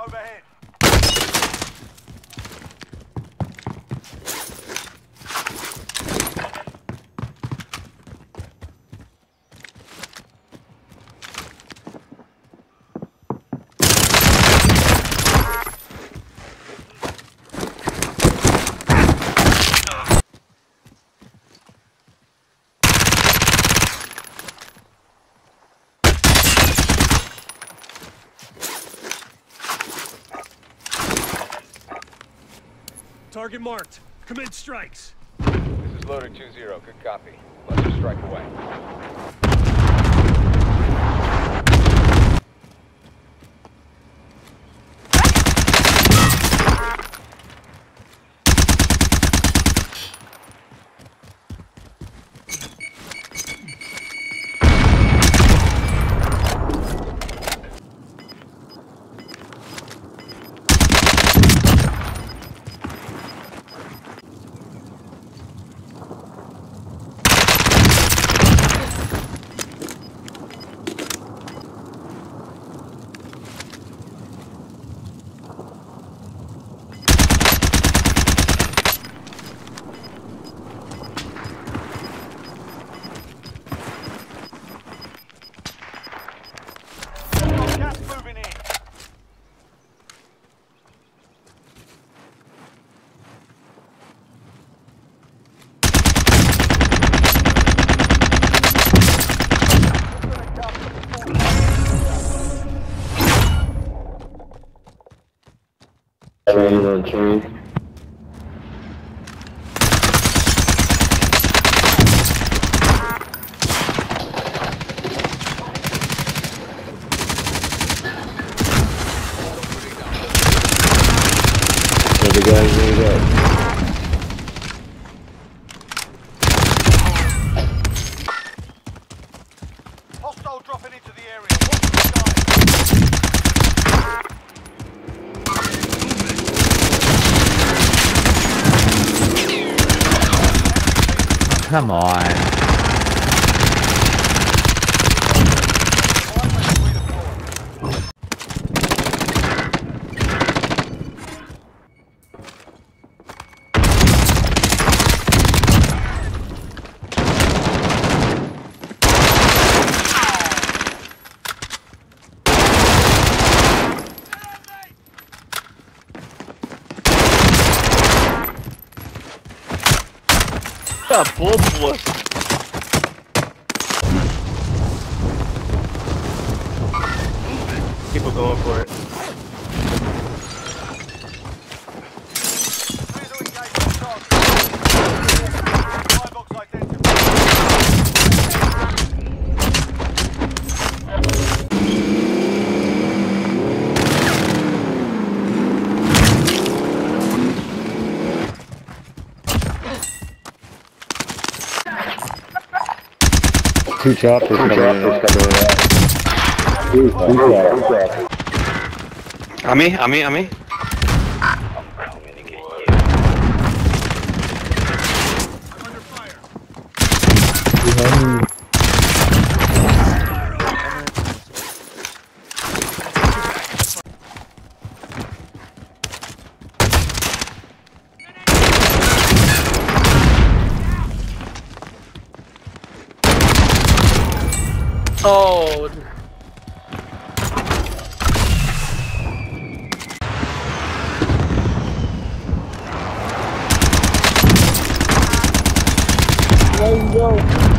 overhead. Target marked. Commence strikes. This is loader 2-0. Good copy. Let's strike away. Gas moving in. Train on train. The guys made up. Hostile dropping into the area. Watch the sky. Come on. People going for it. Two choppers coming in. A mí. Oh. There you go.